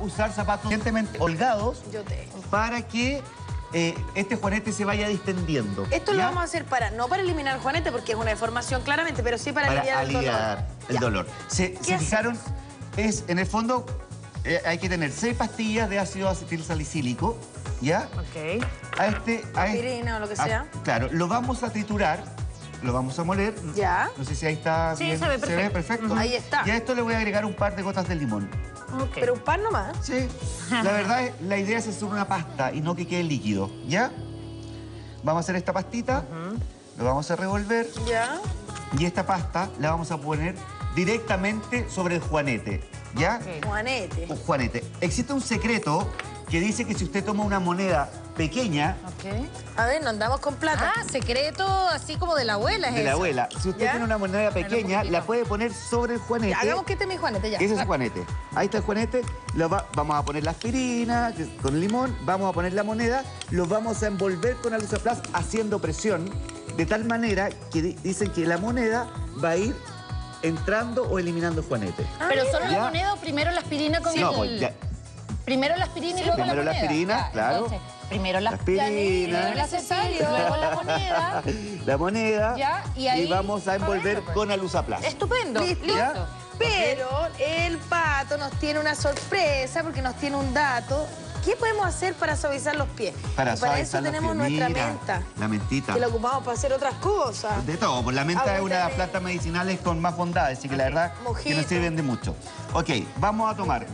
usar zapatos suficientemente holgados Yo tengo. para que este juanete se vaya distendiendo. Esto ¿ya? lo vamos a hacer no para eliminar el juanete, porque es una deformación claramente, pero sí para aliviar el dolor. El Ya. dolor. ¿Se ¿Qué fijaron? Es, en el fondo, hay que tener 6 pastillas de ácido acetilsalicílico, ¿ya? Ok. Aspirina o lo que sea. Claro, lo vamos a triturar, lo vamos a moler. Ya. No sé si ahí está Sí, bien. se ve perfecto. perfecto. Ahí está. Y a esto le voy a agregar un par de gotas de limón. Ok. Pero un par nomás. Sí. La verdad, la idea es hacer una pasta y no que quede líquido, ¿ya? Vamos a hacer esta pastita, lo vamos a revolver Ya. y esta pasta la vamos a poner directamente sobre el juanete, ¿ya? Ok. Juanete. Un juanete. Existe un secreto que dice que si usted toma una moneda pequeña Ok. A ver, no andamos con plata. Ah, secreto así como de la abuela es de la eso. abuela, si usted ¿Ya? tiene una moneda pequeña, poquito. la puede poner sobre el juanete. Ya, hagamos que este es mi Juanete, ya. Ese es el juanete. Ahí está el juanete. Vamos a poner la aspirina con el limón, vamos a poner la moneda, lo vamos a envolver con alusaplast haciendo presión, de tal manera que dicen que la moneda va a ir entrando o eliminando el juanete. Pero solo ¿Ya? la moneda o primero la aspirina con No, el... pues ya. Primero la aspirina y luego la primero moneda. la aspirina, Ya, claro. Entonces, primero la aspirina. primero la Cecilio, luego la moneda. La moneda. Ya, y ahí- vamos a envolver con alusaplast. Estupendo. Listo. ¿Ya? Pero el pato nos tiene una sorpresa porque nos tiene un dato. ¿Qué podemos hacer para suavizar los pies? Y para eso suavizar los tenemos pies. nuestra Mira, menta, la mentita. que la ocupamos para hacer otras cosas. De todo, pues la menta es una de las Agüita de- plantas medicinales con más bondades, así que la verdad que Mojito. nos sirven de mucho. Ok, vamos a tomar.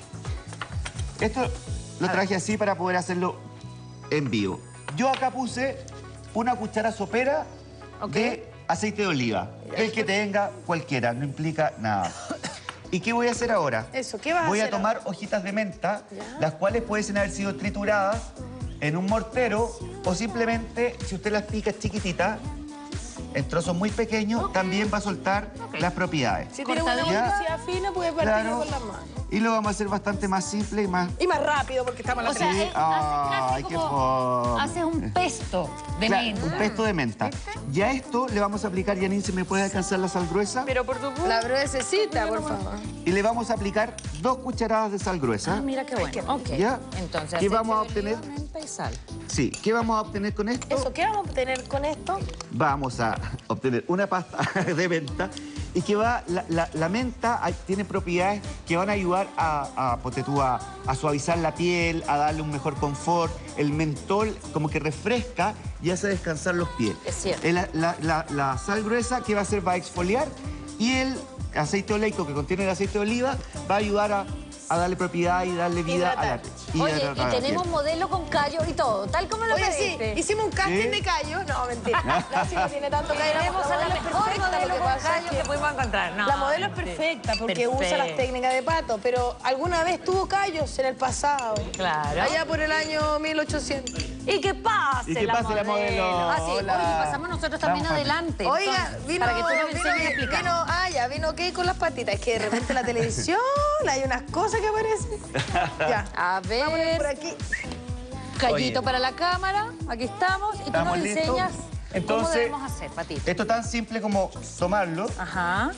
Esto lo traje así para poder hacerlo en vivo. Yo acá puse una cuchara sopera de aceite de oliva. El que tenga cualquiera, no implica nada. ¿Y qué voy a hacer ahora? Eso, ¿qué vas a Voy a hacer tomar hojitas de menta, Ya. las cuales pueden haber sido trituradas en un mortero o simplemente, si usted las pica chiquititas, en trozos muy pequeños, también va a soltar las propiedades. Si tiene una Cortadilla. velocidad fina, puede partirlo Claro. con las manos. Y lo vamos a hacer bastante más simple y más... Y más rápido porque estamos en la O sea, televisión. Ay, qué fome. haces un pesto de Claro, menta. un pesto de menta. Y a esto le vamos a aplicar, Janine, ¿se me puede alcanzar la sal gruesa? Pero por tu La gruesecita, por favor. Y le vamos a aplicar 2 cucharadas de sal gruesa. Ah, mira qué bueno. Ok. ¿Ya? Entonces, ¿Qué aceite vamos a de obtener? oliva, menta y sal. Sí, ¿qué vamos a obtener con esto? Eso, ¿qué vamos a obtener con esto? Vamos a obtener una pasta de menta y que va, la menta tiene propiedades que van a ayudar ponte tú, a suavizar la piel, a darle un mejor confort. El mentol como que refresca y hace descansar los pies. Es cierto. La sal gruesa, ¿qué va a hacer? Va a exfoliar y el aceite oleico que contiene el aceite de oliva va a ayudar a darle propiedad y darle vida a la Hidratar. y Oye, hidratar y la piel. tenemos modelo con callo y todo, tal como lo Oye, sí, pediste. hicimos un casting ¿Sí? de callo. No, mentira. No, si no tiene tanto callo. Tenemos a la modelo es mejor perfecta, modelo lo que con pasa es callo que pudimos encontrar. No, La modelo es sí. perfecta porque usa las Perfecto. técnicas de pato, pero alguna vez tuvo callos en el pasado. Claro. Allá por el año 1800. Y que pase Y que pase la modelo. Ah, sí. Hola. Oye, pasamos nosotros también Vamos, adelante. Oiga, entonces, vino, para que tú nos enseñes a explicar. vino ¿qué? Con las patitas. Es que de repente en la televisión hay unas cosas que aparecen. Ya. A Vámonos ver, por aquí. callito Oye. para la cámara. Aquí estamos. Y tú ¿Estamos nos listos? enseñas cómo Entonces, debemos hacer, Patito. Esto tan simple como tomarlo, Ajá.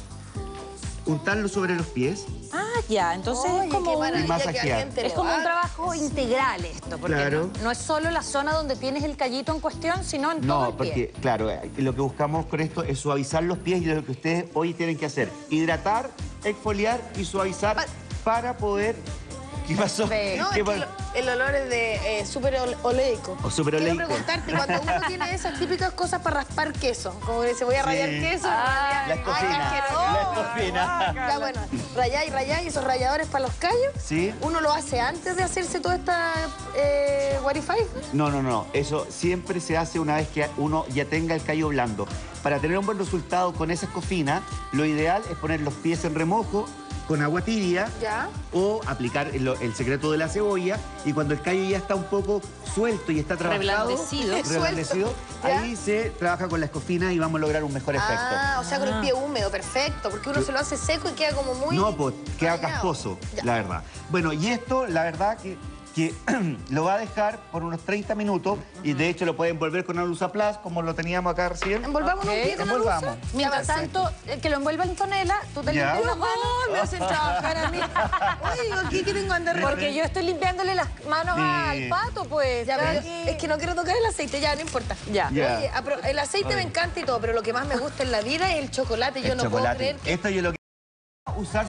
untarlo sobre los pies. Ah, ya. Entonces Oye, es como qué un... maravilla que masajear. alguien te Es lo como un haga. trabajo integral esto, porque Claro. no es solo la zona donde tienes el callito en cuestión, sino en todo No, el pie. porque, claro, lo que buscamos con esto es suavizar los pies y lo que ustedes hoy tienen que hacer. Hidratar, exfoliar y suavizar para poder... ¿Qué pasó? No, ¿Qué es que pasó? el olor es de súper oleico. O súper Quiero oleico. preguntarte, cuando uno tiene esas típicas cosas para raspar queso, como que dice, voy a rayar Sí. queso, La ay, escofina. qué asqueroso. La escofina. Ya, bueno, rayar, y esos ralladores para los callos, Sí. uno lo hace antes de hacerse toda esta Warify. No. Eso siempre se hace una vez que uno ya tenga el callo blando. Para tener un buen resultado con esa escofina, lo ideal es poner los pies en remojo con agua tibia Ya. o aplicar el secreto de la cebolla y cuando el callo ya está un poco suelto y está trabajado, Reblandecido. reblandecido, ¿Ya? ahí se trabaja con la escofina y vamos a lograr un mejor efecto. Ah, o sea, con el pie húmedo, perfecto, porque uno se lo hace seco y queda como muy... No, pues queda dañado. casposo, Ya. la verdad. Bueno, y esto, la verdad que que lo va a dejar por unos 30 minutos y de hecho lo pueden envolver con una luza plus, como lo teníamos acá recién. Envolvamos un pie con la Envolvamos. luza. Mientras tanto, que lo envuelva Antonella, tú te Ya. limpias las manos. Me hacen trabajar a mí. Oye, aquí que tengo que andar Porque yo estoy limpiándole las manos Sí. al pato, pues. Ya, pero Tranqui. es que no quiero tocar el aceite, ya, no importa. Ya. Ya. Oye, el aceite me encanta y todo, pero lo que más me gusta en la vida es el chocolate. Yo El no chocolate. puedo creer que... Esto yo lo que usar